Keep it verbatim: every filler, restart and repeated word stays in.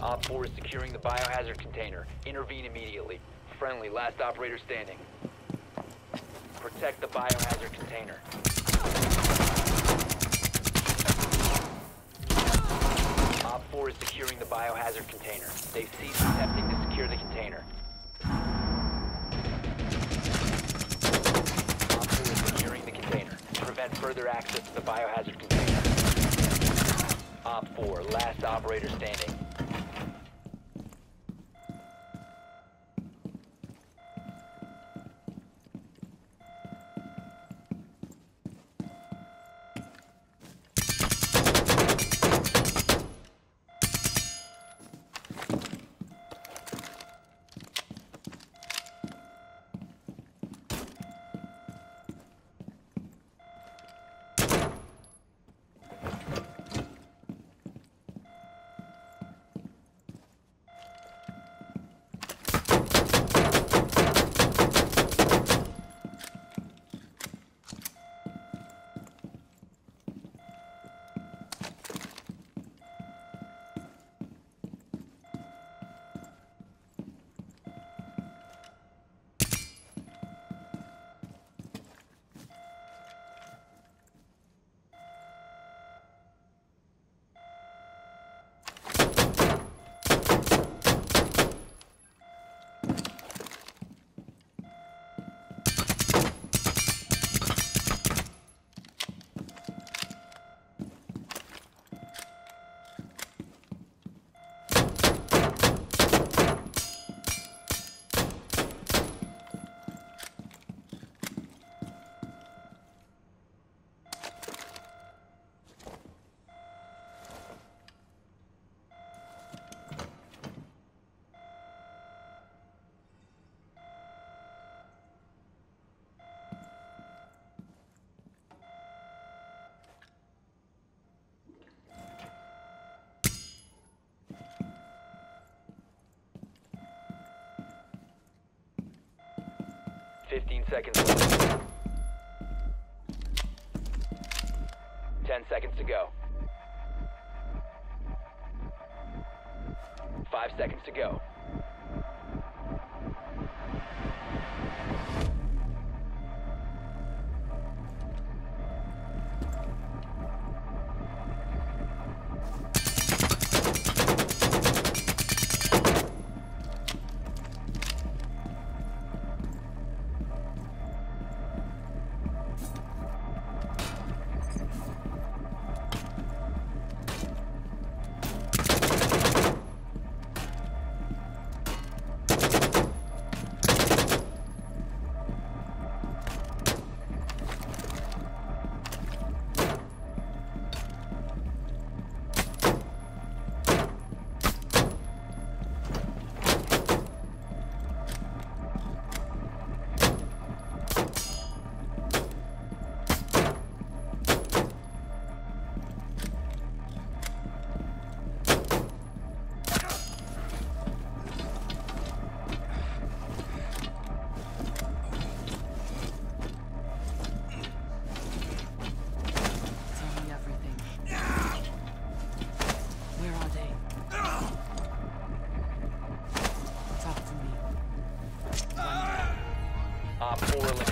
Op four is securing the biohazard container. Intervene immediately. Friendly, last operator standing. Protect the biohazard container. Op four is securing the biohazard container. They've ceased attempting to secure the container. Op four is securing the container. Prevent further access to the biohazard container. Op four, last operator standing. Fifteen seconds left. Ten seconds to go. Five seconds to go. Op four eliminated.